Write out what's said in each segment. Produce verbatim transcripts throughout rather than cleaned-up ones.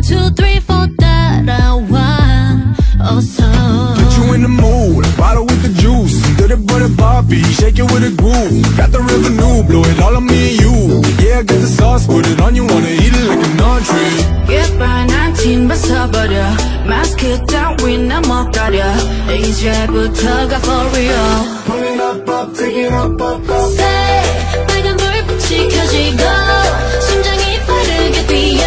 two, three, four 따라와 어서. Put you in the mood, a bottle with the juice. Dirty butter Bobby, shake it with a groove. Got the revenue, blow it all on me and you. Yeah, I got the sauce, put it on you, wanna eat it like an entree. 예뻐난 팀 벗어버려 마스크 따윈 못 가려 이제부터가 for real. Pull it up, up, take it up, up, up. Say 빨간 불빛이 켜지고 심장이 빠르게 뛰어.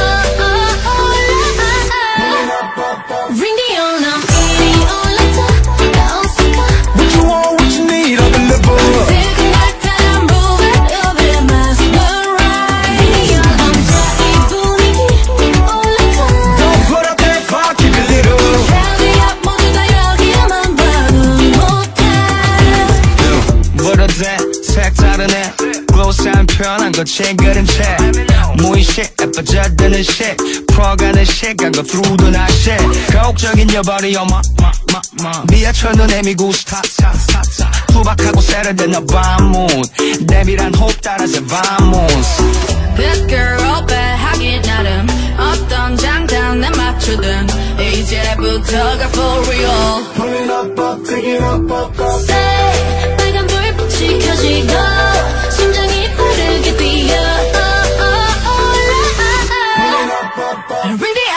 Ring the alarm, 이리 올라타 나 어색하. What you want, what you need, I'll deliver. 지금 같아 move it over the mesmerize. Ring the alarm, 이 분위기 올라타. Don't put up that fire, keep it lit up. Heavy up 모두 다 여기야만 봐도 못해. 뭐라대 색다른 애 글로스한 편한 거 챙겨른 채 무의식 예뻐져드는 shit 풀어가는 시간 go through the night shit 가혹적인 your body on my my my my 미아철 눈에 미고 스타 투박하고 세련된 너 밤문 내밀한 호흡 따라서 vamos Good girl 배하기 나름 어떤 장단에 맞추든 이제부터가 for real. Pull it up, up, take it up, up, up. Say 빨간 불빛이 켜지고 심장이 빠르게 뛰어. Ring the